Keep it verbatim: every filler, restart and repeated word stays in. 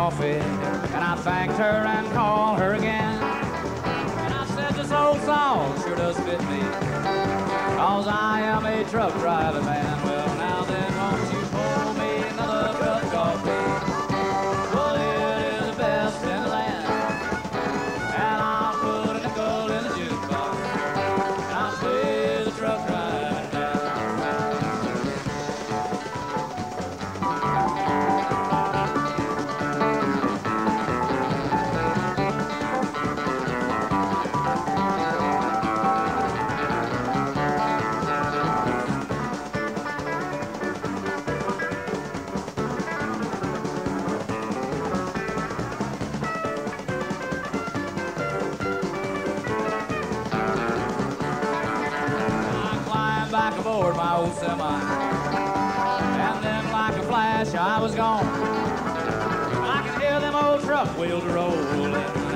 coffee, and I thanked her and called her again. And I said, this old song sure does fit me, 'cause I am a truck driver man. Well, now then, won't you pour me another cup of coffee? Well, it is the best in the land. And I'll put a nickel in the jukebox, and I'll play the truck driving band. Back aboard my old semi, and then like a flash I was gone. I can hear them old truck wheels rolling